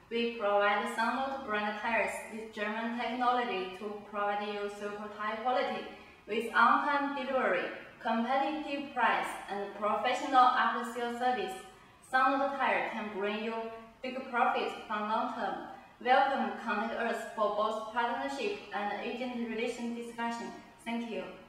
We provide Sunnote brand tires with German technology to provide you super high quality with on-time delivery, competitive price, and professional after-sales service. Sunnote tire can bring you big profits from long term. Welcome, contact us for both partnership and agent relation discussion. Thank you.